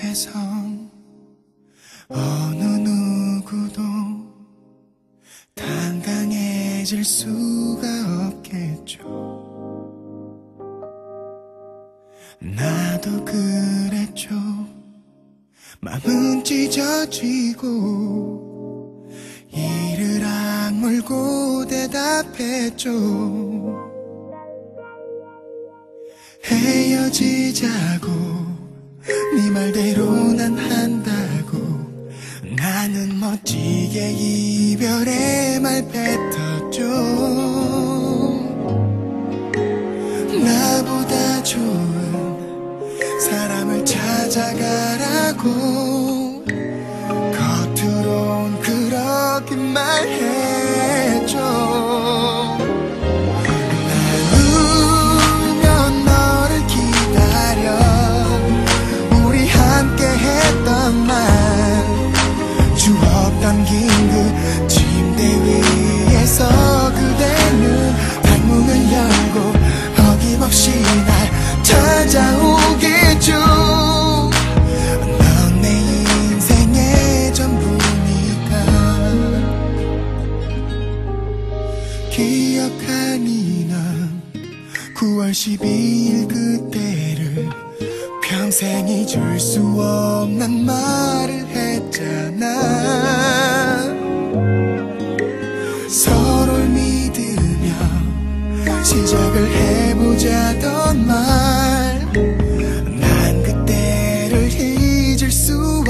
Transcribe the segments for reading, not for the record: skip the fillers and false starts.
앞에선 어느 누구도 당당해질 수가 없겠죠. 나도 그랬죠. 맘은 찢어지고 이를 악물고 대답했죠. 헤어지자고 네 말대로 난 한다고 나는 멋지게 이별의 말 뱉었죠. 나보다 좋은 사람을 찾아가라고 겉으론 그렇게 말했죠. 담긴 그 침대 위에서 그대는 방문을 열고 어김없이 날 찾아오겠죠. 넌 내 인생의 전부니까. 기억하니 난 9월 12일 그때를 평생 잊을 수 없는 말을 했잖아. 서로를 믿으며 시작을 해보자던 말, 난 그때를 잊을 수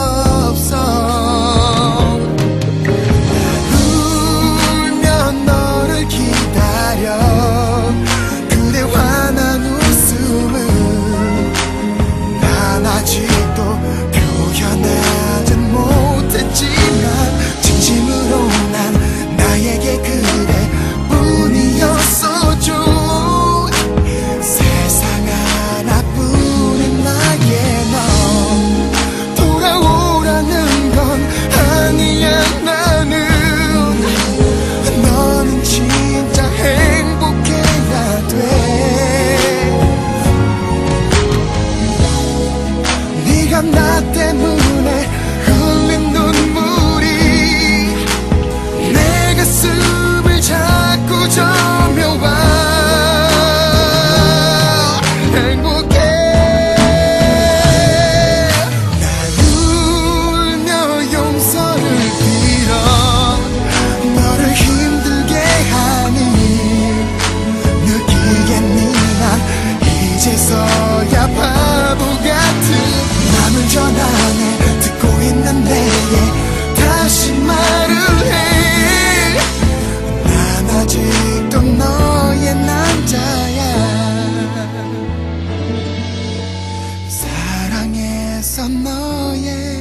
없어. 울면 너를 기다려 그대 환한 웃음을 난 아직도 표현하진 못했지만 진심으로 난 나에게 그대뿐이었어줘. 세상 하나뿐인 나의 너 돌아오라는 건 아니야. 나는 너는 진짜 행복해야 돼. 네가 나 때문에 흘린 눈물이 내 가슴을 자꾸 점여와. 행복해. 날 울며 용서를 빌어 너를 힘들게 하니 느끼겠니. 난 이제서야 바보 같은 맘을 전하네. 듣고 있는 내게 다시 말을 해. 난 아직도 너의 남자야. 사랑해서 너의